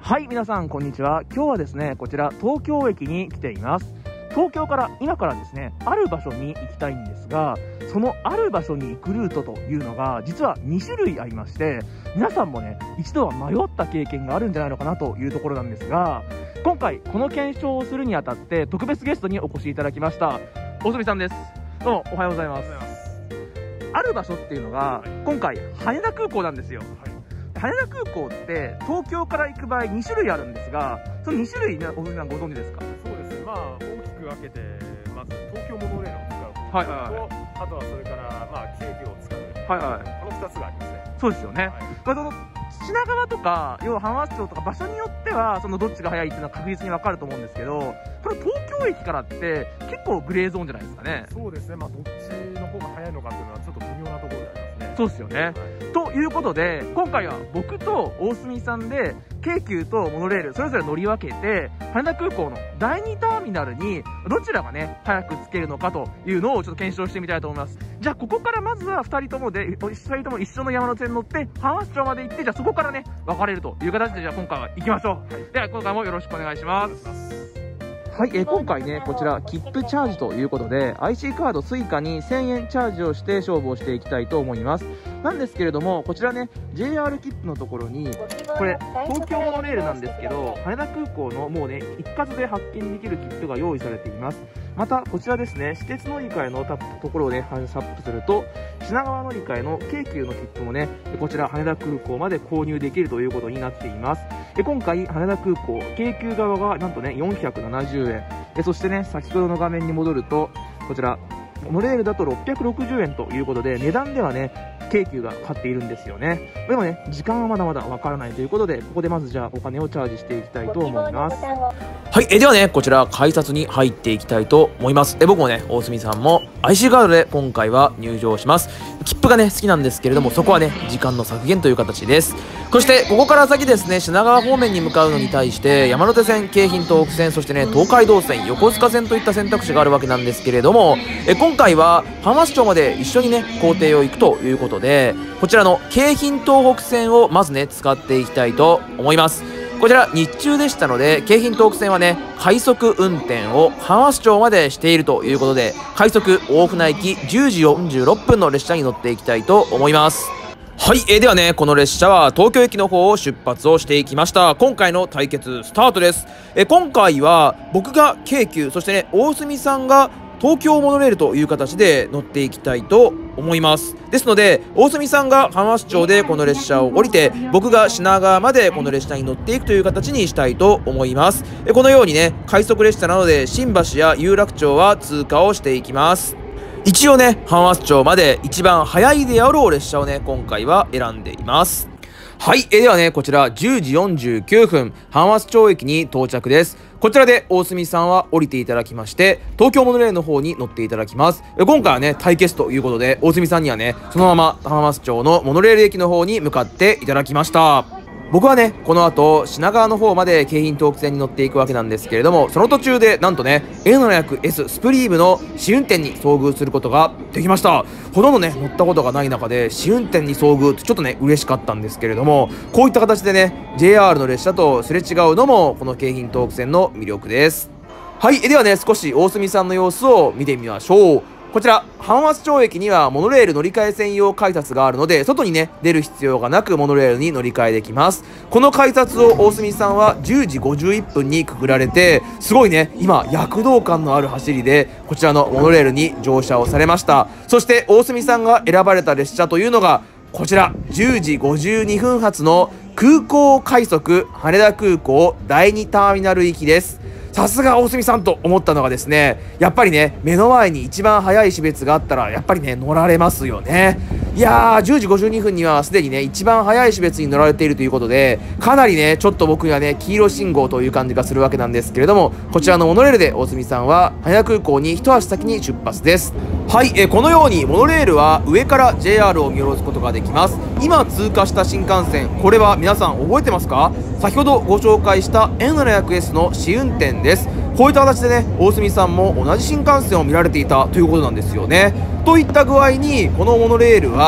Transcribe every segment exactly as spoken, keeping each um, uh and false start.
はい、皆さんこんにちは。今日はですね、こちら東京駅に来ています。東京から今からですね、ある場所に行きたいんですが、そのある場所に行くルートというのが実はに種類ありまして、皆さんもね、一度は迷った経験があるんじゃないのかなというところなんですが、今回この検証をするにあたって特別ゲストにお越しいただきました。大角さんです。どうもおはようございます。ある場所っていうのが今回羽田空港なんですよ。羽田空港って東京から行く場合に種類あるんですが、そのに種類ね、おふみさんご存知ですか？ そうですね、まあ大きく分けて、まず東京モノレールを使うことと、 はいはいはい、 あとはそれからまあ京急を使う、 はいはい、 このふたつがありますね。そうですよね、 はい、まあ、その品川とか要は浜松町とか場所によってはそのどっちが早いっていうのは確実に分かると思うんですけど、この東京駅からって結構グレーゾーンじゃないですかね。 そうですね、まあどっちの方が早いのかっていうのはちょっと微妙なところでありますね。 そうですよね、はい、ということで今回は僕と大角さんで京急とモノレールそれぞれ乗り分けて羽田空港のだいにターミナルにどちらがね早く着けるのかというのをちょっと検証してみたいと思います。じゃあここからまずはふたりともでふたりとも一緒の山手線に乗って浜松町まで行って、じゃあそこからね分かれるという形で、じゃあ今回は行きましょう。はい、では今回もよろしくお願いします。はい、えー、今回ねこちら切符チャージということで アイシー カード スイカにせんえんチャージをして勝負をしていきたいと思います。なんですけれども、こちらね ジェイアール 切符のところにこれ東京モノレールなんですけど、羽田空港のもうね一括で発券できる切符が用意されています。またこちらですね、私鉄乗り換えのところをねタップすると品川乗り換えの京急の切符もねこちら羽田空港まで購入できるということになっています。で今回羽田空港京急側がなんとねよんひゃくななじゅうえんで、そしてね先ほどの画面に戻るとこちらモノレールだとろっぴゃくろくじゅうえんということで、値段ではね京急が買っているんですよね。でもね時間はまだまだわからないということで、ここでまずじゃあお金をチャージしていきたいと思います。 はい、えではねこちら改札に入っていきたいと思います。え僕もね大角さんも アイシー カードで今回は入場します。切符がね好きなんですけれども、そこはね時間の削減という形です。そしてここから先ですね、品川方面に向かうのに対して山手線、京浜東北線、そしてね東海道線、横須賀線といった選択肢があるわけなんですけれども、え今回は浜松町まで一緒にね行程を行くということで、こちらの京浜東北線をまずね使っていきたいと思います。こちら日中でしたので、京浜東北線はね快速運転を浜松町までしているということで、快速大船行きじゅうじよんじゅうろっぷんの列車に乗っていきたいと思います。はい、えー、ではねこの列車は東京駅の方を出発をしていきました。今回の対決スタートです。えー、今回は僕が京急、そしてね大角さんが東京モノレールという形で乗っていきたいと思います。ですので大角さんが浜松町でこの列車を降りて、僕が品川までこの列車に乗っていくという形にしたいと思います。えこのようにね快速列車なので新橋や有楽町は通過をしていきます。一応ね浜松町まで一番早いであろう列車をね今回は選んでいます。はい、えではねこちらじゅうじよんじゅうきゅうふん浜松町駅に到着です。こちらで大角さんは降りていただきまして、東京モノレールの方に乗っていただきます。今回はね対決ということで、大角さんにはねそのまま浜松町のモノレール駅の方に向かっていただきました。僕はねこの後品川の方まで京浜東北線に乗っていくわけなんですけれども、その途中でなんとね エーななひゃくエス スプリームの試運転に遭遇することができました。ほとんどね乗ったことがない中で試運転に遭遇ってちょっとね嬉しかったんですけれども、こういった形でね ジェイアール の列車とすれ違うのもこの京浜東北線の魅力です。はい、ではね少し大角さんの様子を見てみましょう。こちら浜松町駅にはモノレール乗り換え専用改札があるので、外にね出る必要がなくモノレールに乗り換えできます。この改札を大角さんはじゅうじごじゅういっぷんにくぐられて、すごいね今躍動感のある走りでこちらのモノレールに乗車をされました。そして大角さんが選ばれた列車というのがこちらじゅうじごじゅうにふん発の空港快速羽田空港だいにターミナル行きです。さすが大角さんと思ったのがですね、やっぱりね目の前に一番早い種別があったらやっぱりね乗られますよね。いやーじゅうじごじゅうにふんにはすでにね一番早い種別に乗られているということで、かなりねちょっと僕にはね黄色信号という感じがするわけなんですけれども、こちらのモノレールで大角さんは羽田空港に一足先に出発です。はい、えこのようにモノレールは上から ジェイアール を見下ろすことができます。今通過した新幹線、これは皆さん覚えてますか？先ほどご紹介した エーななひゃくエス の試運転です。こういった形でね大角さんも同じ新幹線を見られていたということなんですよね。といった具合にこのモノレールは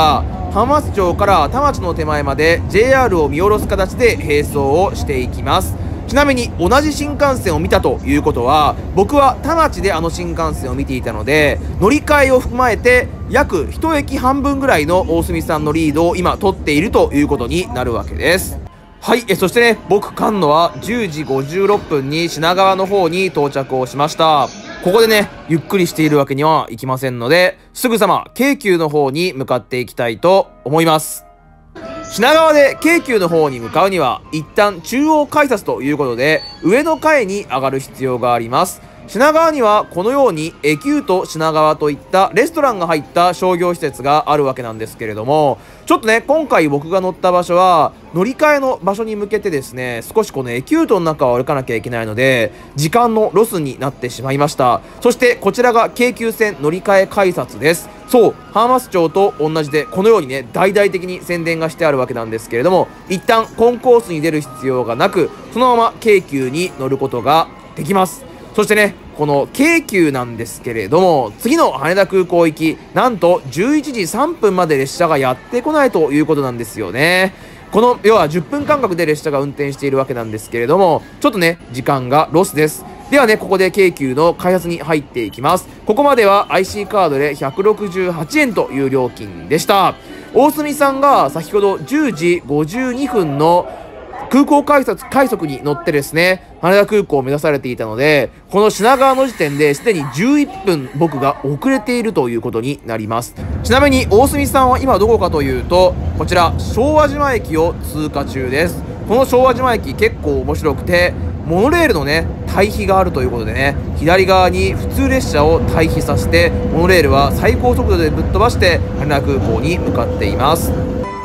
浜松町から田町の手前まで ジェイアール を見下ろす形で並走をしていきます。ちなみに同じ新幹線を見たということは、僕は田町であの新幹線を見ていたので、乗り換えを踏まえて約いち駅半分ぐらいの大隅さんのリードを今取っているということになるわけです。はい、えそしてね、僕菅野はじゅうじごじゅうろっぷんに品川の方に到着をしました。ここでね、ゆっくりしているわけにはいきませんので、すぐさま京急の方に向かっていきたいと思います。品川で京急の方に向かうには、一旦中央改札ということで、上の階に上がる必要があります。品川にはこのようにエキュート品川といったレストランが入った商業施設があるわけなんですけれども、ちょっとね、今回僕が乗った場所は乗り換えの場所に向けてですね、少しこのエキュートの中を歩かなきゃいけないので時間のロスになってしまいました。そしてこちらが京急線乗り換え改札です。そう、浜松町と同じでこのようにね、大々的に宣伝がしてあるわけなんですけれども、一旦コンコースに出る必要がなく、そのまま京急に乗ることができます。そしてね、この京急なんですけれども、次の羽田空港行き、なんとじゅういちじさんぷんまで列車がやってこないということなんですよね。この、要はじゅっぷんかんかくで列車が運転しているわけなんですけれども、ちょっとね、時間がロスです。ではね、ここで京急の改札に入っていきます。ここまでは アイシー カードでひゃくろくじゅうはちえんという料金でした。大隅さんが先ほどじゅうじごじゅうにふんの空港改札快速に乗ってですね、羽田空港を目指されていたので、この品川の時点ですでにじゅういっぷん僕が遅れているということになります。ちなみに大隅さんは今どこかというと、こちら昭和島駅を通過中です。この昭和島駅結構面白くて、モノレールのね、対比があるということでね、左側に普通列車を対比させて、モノレールは最高速度でぶっ飛ばして羽田空港に向かっています。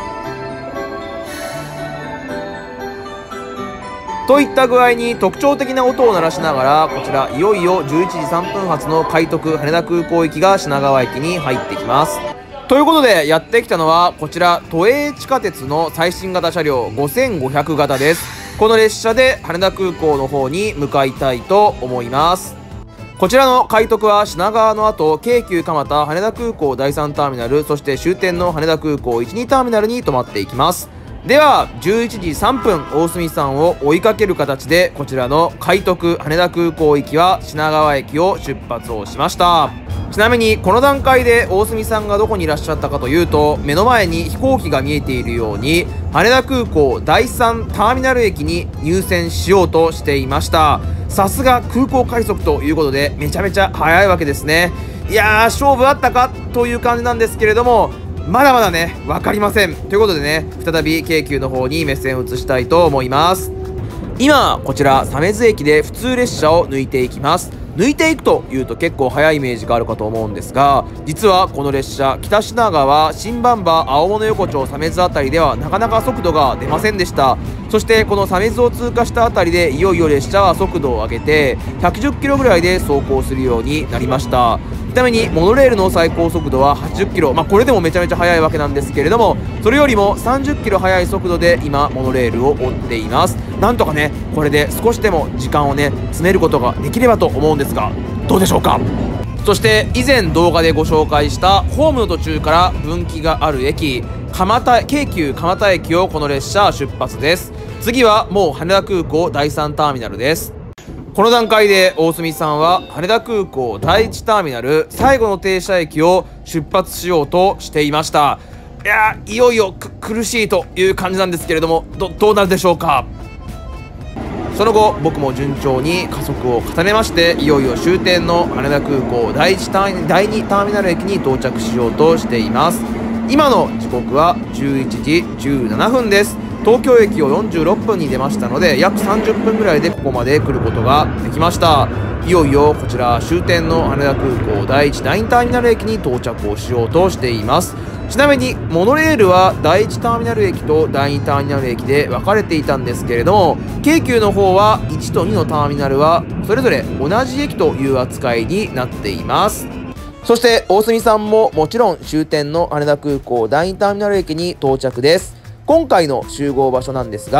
といった具合に特徴的な音を鳴らしながら、こちらいよいよじゅういちじさんぷん発の快特羽田空港行きが品川駅に入ってきます。ということでやってきたのはこちら都営地下鉄の最新型車両ごせんごひゃくがたです。この列車で羽田空港の方に向かいたいと思います。こちらの快特は品川の後、京急蒲田羽田空港だいさんターミナル、そして終点の羽田空港いちにターミナルに停まっていきます。ではじゅういちじさんぷん大隅さんを追いかける形で、こちらの快特羽田空港行きは品川駅を出発をしました。ちなみにこの段階で大隅さんがどこにいらっしゃったかというと、目の前に飛行機が見えているように羽田空港だいさんターミナル駅に入線しようとしていました。さすが空港快速ということでめちゃめちゃ早いわけですね。いやー、勝負あったかという感じなんですけれども、まだまだね、分かりません。ということでね、再び京急の方に目線を移したいと思います。今、こちら、鮫洲駅で普通列車を抜いていきます。抜いていくというと結構速いイメージがあるかと思うんですが、実はこの列車、北品川、新馬場、青物横丁、鮫洲あたりではなかなか速度が出ませんでした。そしてこの鮫洲を通過したあたりで、いよいよ列車は速度を上げて、ひゃくじゅっキロぐらいで走行するようになりました。ちなみにモノレールの最高速度ははちじゅっキロ、まあこれでもめちゃめちゃ速いわけなんですけれども、それよりもさんじゅっキロ速い速度で今モノレールを追っています。なんとかね、これで少しでも時間をね詰めることができればと思うんですが、どうでしょうか。そして以前動画でご紹介したホームの途中から分岐がある駅、蒲田京急蒲田駅をこの列車出発です。次はもう羽田空港だいさんターミナルです。この段階で大隅さんは羽田空港だいいちターミナル最後の停車駅を出発しようとしていました。いやー、いよいよ苦しいという感じなんですけれども、 ど, どうなるでしょうか。その後僕も順調に加速を重ねまして、いよいよ終点の羽田空港だいいちターだいにターミナル駅に到着しようとしています。今の時刻はじゅういちじじゅうななふんです。東京駅をよんじゅうろっぷんに出ましたので、約さんじゅっぷんぐらいでここまで来ることができました。いよいよこちら終点の羽田空港だいいちだいにターミナル駅に到着をしようとしています。ちなみにモノレールはだいいちターミナル駅とだいにターミナル駅で分かれていたんですけれども、京急の方はいちとにのターミナルはそれぞれ同じ駅という扱いになっています。そして大隅さんももちろん終点の羽田空港だいにターミナル駅に到着です。今回の集合場所なんですが、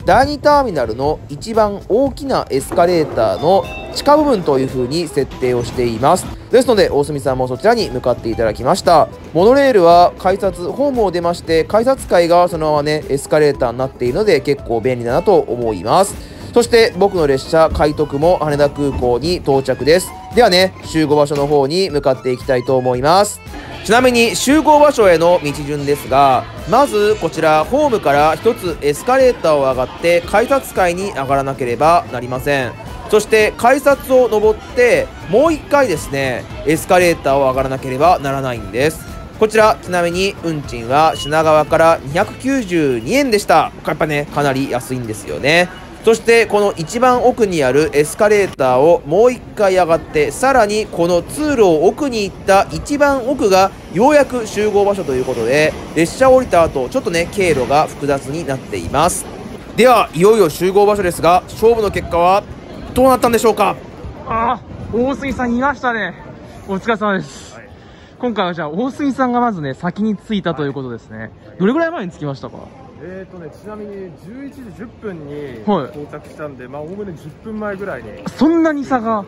だいにターミナルの一番大きなエスカレーターの地下部分という風に設定をしています。ですので大隅さんもそちらに向かっていただきました。モノレールは改札ホームを出まして、改札階がそのままねエスカレーターになっているので結構便利だなと思います。そして僕の列車快特も羽田空港に到着です。ではね、集合場所の方に向かっていきたいと思います。ちなみに集合場所への道順ですが、まずこちらホームからひとつエスカレーターを上がって改札階に上がらなければなりません。そして改札を上ってもういっかいですねエスカレーターを上がらなければならないんです。こちらちなみに運賃は品川からにひゃくきゅうじゅうにえんでした。やっぱねかなり安いんですよね。そしてこの一番奥にあるエスカレーターをもういっかい上がって、さらにこの通路を奥に行った一番奥がようやく集合場所ということで、列車を降りた後ちょっとね経路が複雑になっています。ではいよいよ集合場所ですが、勝負の結果はどうなったんでしょうか。 ああ、大杉さんいましたね。お疲れ様です、はい、今回はじゃあ大杉さんがまずね先に着いたということですね、はい、どれぐらい前に着きましたか。 えーとね、ちなみにじゅういちじじゅっぷんに到着したんで、はい、まあおおむねじゅっぷんまえぐらいに。 そんなに差が、はい、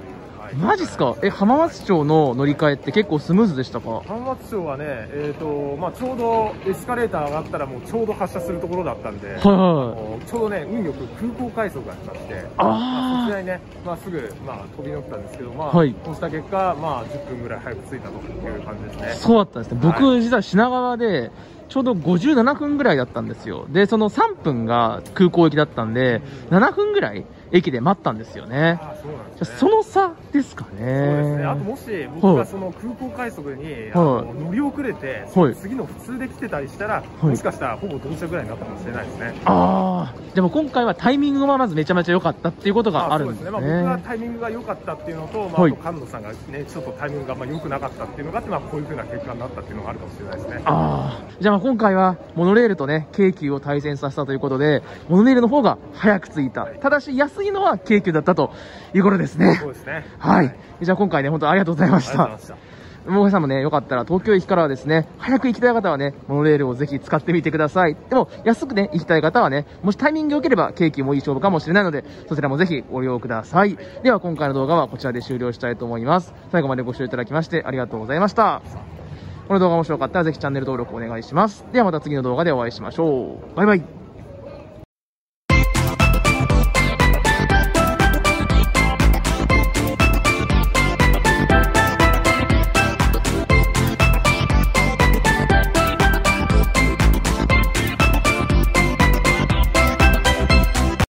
マジっすか。え、浜松町の乗り換えって結構スムーズでしたか。 浜松町はね、えーとまあ、ちょうどエスカレーター上がったらもうちょうど発車するところだったんで、はいはい、ちょうどね運よく空港快速が来まして、あ、まあ、そちらにね、まあ、すぐ、まあ、飛び乗ったんですけど、まあはい、こうした結果、まあ、じゅっぷんぐらい早く着いたという感じですね。 そうだったんですね。僕、はい、実は品川でちょうどごじゅうななふんぐらいだったんですよ。でそのさんぷんが空港行きだったんで、うん、ななふんぐらい駅で待ったんですよね。ああ、そうなんですね。その差ですかね。 そうですね。あともし僕がその空港快速に、はい、あの乗り遅れて、はい、次の普通で来てたりしたら、はい、もしかしたらほぼ同車ぐらいになったかもしれないですね。 ああ、でも今回はタイミングがまずめちゃめちゃ良かったっていうことがあるんですね。 そうですね。まあ、僕がタイミングが良かったっていうのと、まあ、あと菅野さんがねちょっとタイミングがまあ良くなかったっていうのがあって、まあこういう風な結果になったっていうのがあるかもしれないですね。ああ、じゃあまあ今回はモノレールとね京急を対戦させたということで、モノレールの方が早く着いた。はい、ただし安いのは京急だったということですね。 そうですね。 はい。じゃあ今回ね本当ありがとうございました。もう皆さんもね、よかったら東京駅からはですね、早く行きたい方はね、モノレールをぜひ使ってみてください。でも、安くね、行きたい方はね、もしタイミング良ければ、京急もいい勝負かもしれないので、そちらもぜひご利用ください。では、今回の動画はこちらで終了したいと思います。最後までご視聴いただきましてありがとうございました。この動画が面白かったらぜひチャンネル登録お願いします。ではまた次の動画でお会いしましょう。バイバイ。